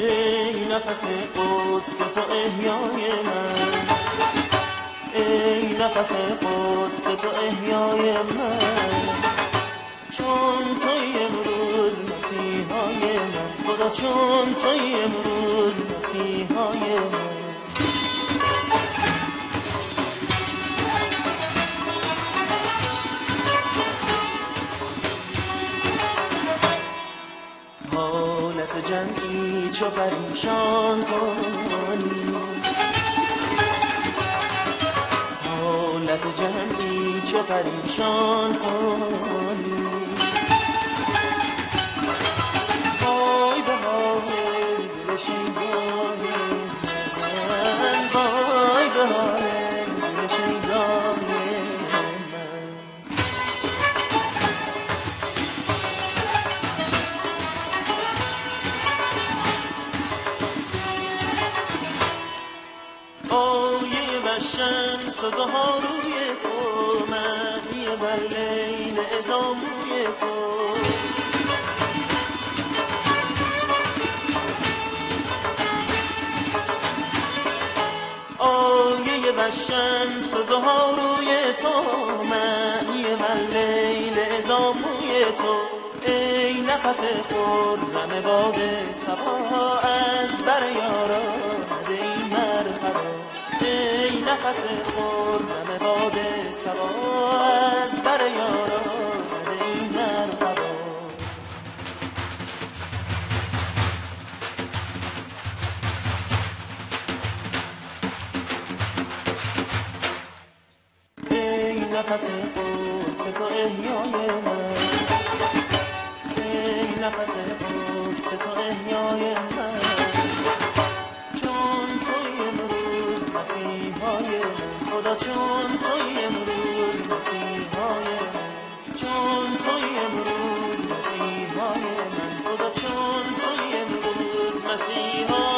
ای نفس قدس تو احیای من، ای نفس قدس تو احیای من، چون توی امروز مسیحای من، خدا چون توی امروز مسیحای من. حالت جمعی چو پریشان کنی، حالت جمعی چو پریشان کنی، وای به حال دل شیدای من، وای به حال دل شیدای من. آیه و شمس و زها روی تو، معنی بر لیل ازام روی تو، آیه و شمس و زها روی تو، معنی بر لیل ازام روی تو. ای نفس خرم باد صبا از بر یاران ای مرحبا، ای نفس خرم باد صبا از بر یاران ای مرحبا. ای نفس قدس تو احیای من، ای نفس قدس تو احیای من، چون توی امروز مسیحای من، خدا چون توی امروز مسیحای من، چون توی امروز مسیحای من، خدا چون توی امروز مسیحای من.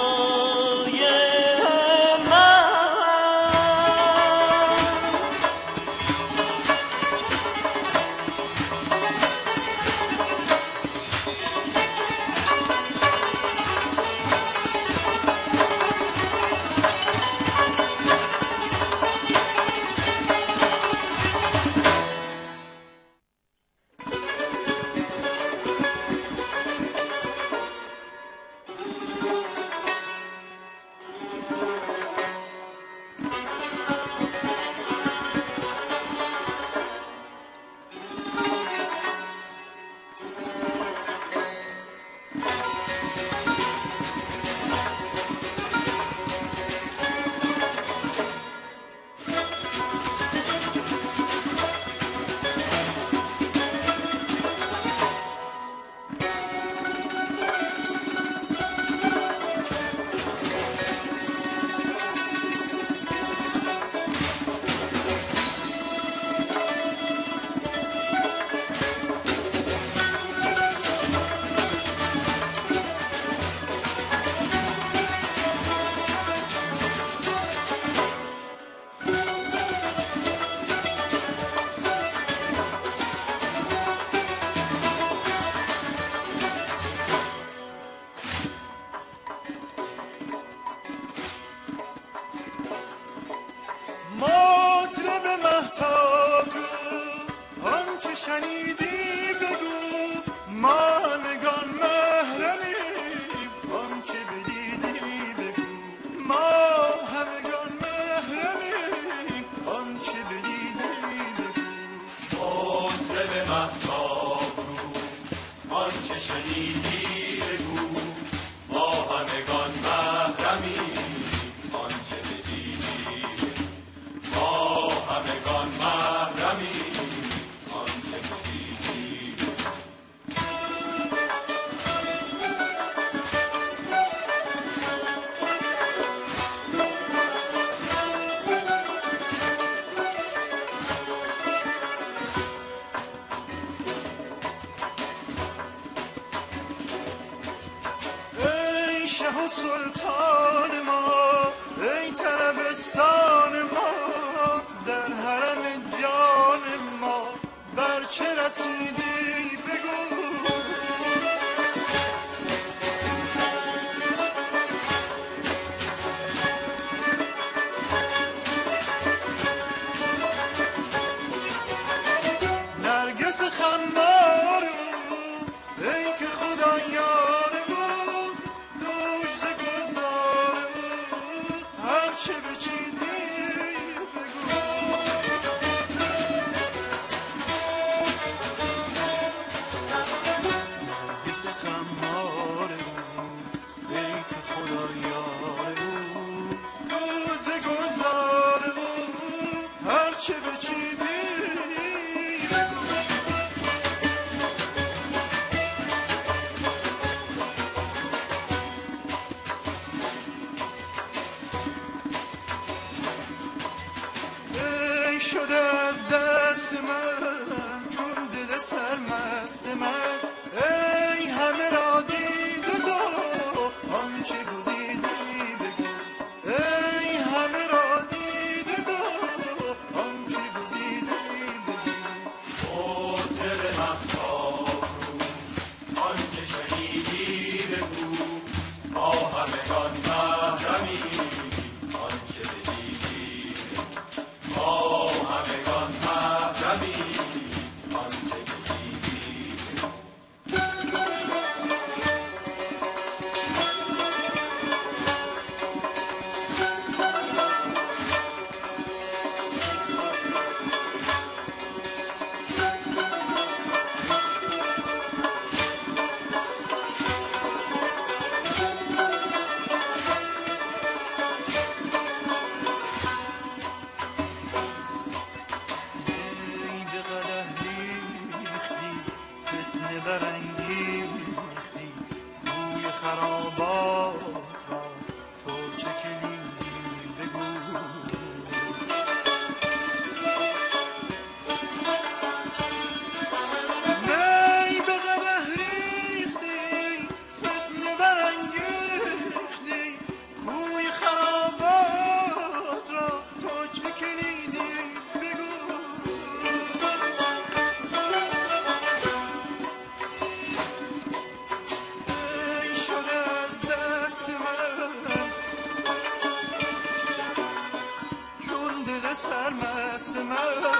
شه سلطان ما، ای طربستان ما، در حرم جان ما بر چه رسیدی بگو. شده از دست من چون دل سرمست من ای همه را دیده دو آنچه گزیدی بگو ای همه را دیده دو آنچه گزیدی بگو مطرب مهتاب آنچه شنیدی بگو با همگان محرمی آنچه بدیدی با همگان محرمی آنچه بدیدی ای به قدح ریختی فتنه برانگیختی کوی خرابات را تو چه کلیدی بگو ای به قدح ریختی فتنه برانگیختی کوی خرابات را تو چه کلیدی بگو ای شده از دست من چون دل سرمست من